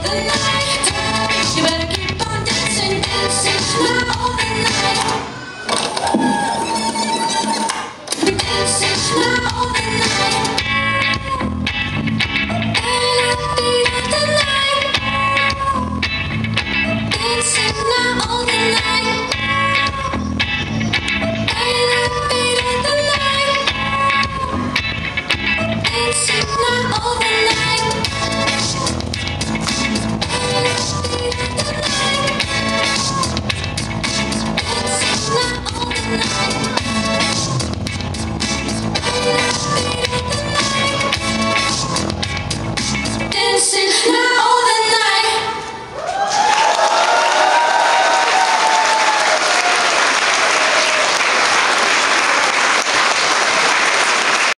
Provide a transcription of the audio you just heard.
You better keep on dancing, dancing now all the night. Dancing now all the night. Every beat of the night. Dancing now all the night. Every beat of the night. Dancing now all the night.